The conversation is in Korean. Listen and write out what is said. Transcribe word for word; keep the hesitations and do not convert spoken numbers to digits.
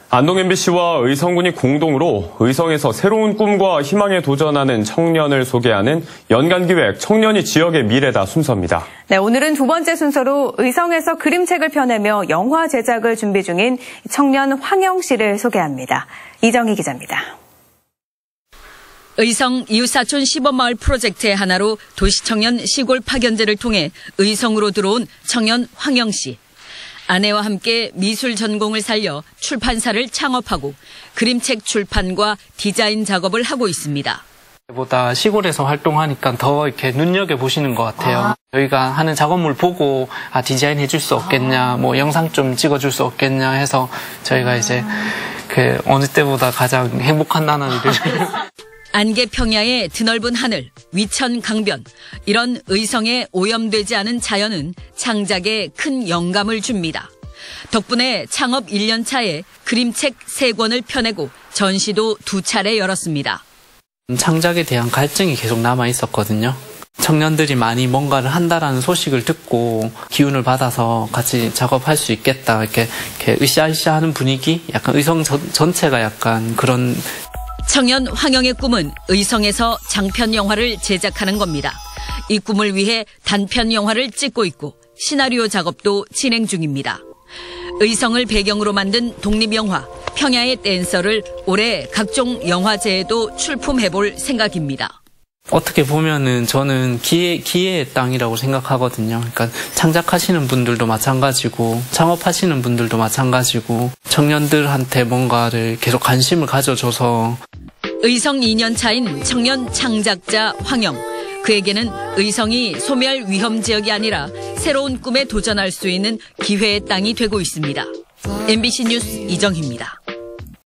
안동 엠비씨와 의성군이 공동으로 의성에서 새로운 꿈과 희망에 도전하는 청년을 소개하는 연간기획 청년이 지역의 미래다 순서입니다. 네, 오늘은 두 번째 순서로 의성에서 그림책을 펴내며 영화 제작을 준비 중인 청년 황영 씨를 소개합니다. 이정희 기자입니다. 의성 이웃사촌 시범마을 프로젝트의 하나로 도시청년 시골 파견제를 통해 의성으로 들어온 청년 황영 씨. 아내와 함께 미술 전공을 살려 출판사를 창업하고 그림책 출판과 디자인 작업을 하고 있습니다. 보다 시골에서 활동하니까 더 이렇게 눈여겨보시는 것 같아요. 아. 저희가 하는 작업물 보고 아 디자인 해줄 수 없겠냐, 뭐 영상 좀 찍어줄 수 없겠냐 해서 저희가 이제 그 어느 때보다 가장 행복한 나날이를 안개 평야의 드넓은 하늘, 위천 강변, 이런 의성에 오염되지 않은 자연은 창작에 큰 영감을 줍니다. 덕분에 창업 일 년 차에 그림책 세 권을 펴내고 전시도 두 차례 열었습니다. 창작에 대한 갈증이 계속 남아 있었거든요. 청년들이 많이 뭔가를 한다라는 소식을 듣고 기운을 받아서 같이 작업할 수 있겠다, 이렇게, 이렇게 으쌰으쌰하는 분위기, 약간 의성 전, 전체가 약간 그런. 청년 황영의 꿈은 의성에서 장편 영화를 제작하는 겁니다. 이 꿈을 위해 단편 영화를 찍고 있고 시나리오 작업도 진행 중입니다. 의성을 배경으로 만든 독립영화 평야의 댄서를 올해 각종 영화제에도 출품해볼 생각입니다. 어떻게 보면은 저는 기회, 기회의 땅이라고 생각하거든요. 그러니까 창작하시는 분들도 마찬가지고 창업하시는 분들도 마찬가지고 청년들한테 뭔가를 계속 관심을 가져줘서. 의성 이 년 차인 청년 창작자 황영. 그에게는 의성이 소멸 위험 지역이 아니라 새로운 꿈에 도전할 수 있는 기회의 땅이 되고 있습니다. 엠비씨 뉴스 이정희입니다.